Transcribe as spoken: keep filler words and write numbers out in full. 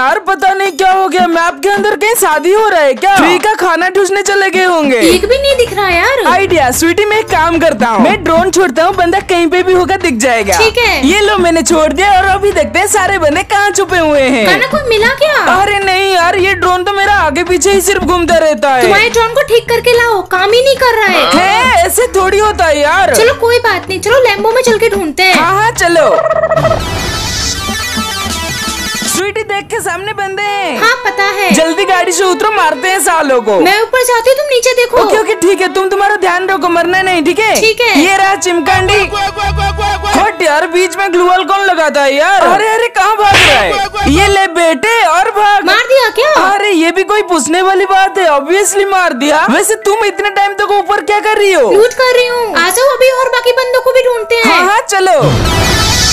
यार पता नहीं क्या हो गया, मैप के अंदर कहीं शादी हो रहा है क्या? फ्री का खाना ठूसने चले गए होंगे। एक भी नहीं दिख रहा यार। आइडिया स्वीटी, मैं एक काम करता हूँ, मैं ड्रोन छोड़ता हूँ, बंदा कहीं पे भी होगा दिख जाएगा। ठीक है। ये लो मैंने छोड़ दिया और अभी देखते हैं सारे बंदे कहाँ छुपे हुए हैं। खाना कोई मिला क्या? अरे नहीं यार, ये ड्रोन तो मेरा आगे पीछे ही सिर्फ घूमता रहता है। तुम्हारे ड्रोन को ठीक करके लाओ, काम ही नहीं कर रहा है। है, ऐसे थोड़ी होता है यार। चलो कोई बात नहीं, चलो लैम्बो में चल के ढूंढते हैं। हाँ हाँ चलो। स्वीटी देख के सामने बंदे हैं। हाँ पता है। जल्दी गाड़ी से उतरो, मारते हैं सालों को। मैं ऊपर जाती हूँ, तुम नीचे देखो। ओके ओके ठीक है, तुम तुम्हारा ध्यान रखो, मरना नहीं, ठीक है? ठीक है। ये रहा चिमकांडी। हट यार, बीच में ग्लूअल कौन लगाता है यार? अरे अरे कहाँ भाग रहा है? ये ले बेटे और भाग। मार दिया क्या? अरे ये भी कोई पूछने वाली बात है, ऑब्वियसली मार दिया। वैसे तुम इतने टाइम तक ऊपर क्या कर रही हो? लूट कर रही हूँ। आ जाओ अभी और बाकी बंदों को भी ढूंढते हैं। हाँ हाँ चलो।